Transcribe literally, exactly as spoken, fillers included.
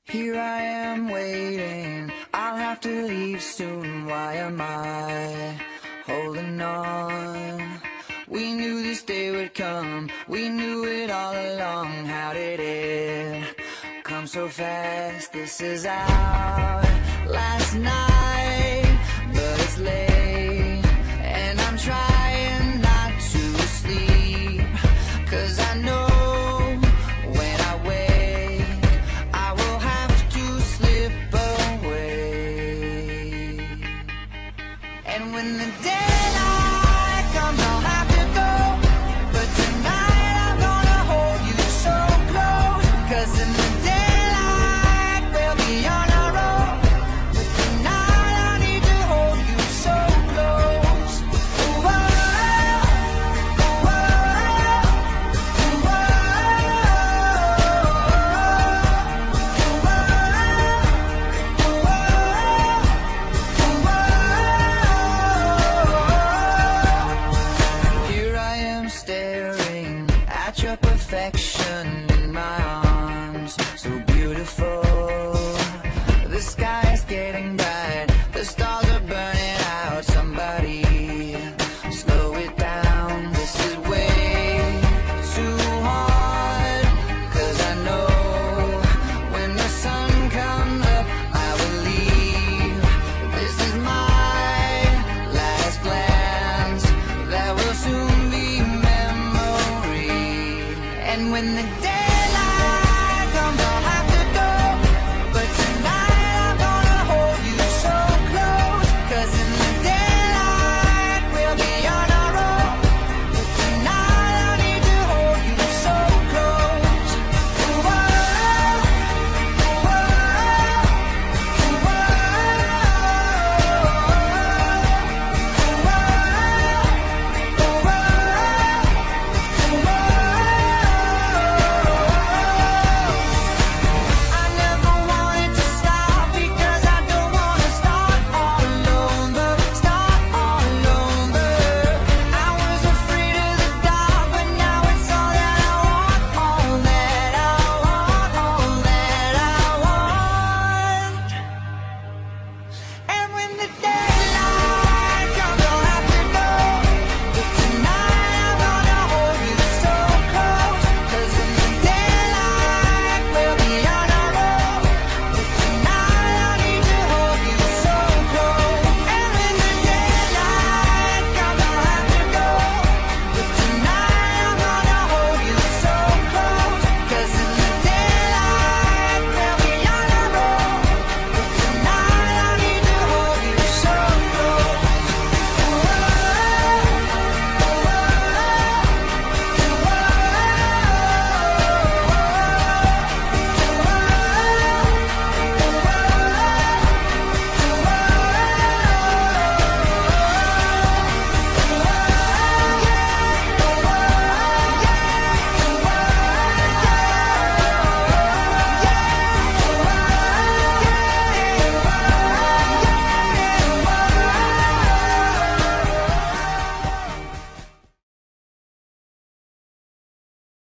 Here I am waiting, I'll have to leave soon. Why am I holding on? We knew this day would come, we knew it all along. How did it come so fast? This is our last night, but it's late, and I'm trying not to sleep, 'cause I know when the daylight comes, I'll have to go. But tonight I'm gonna hold you so close, 'cause in the daylight we'll be on.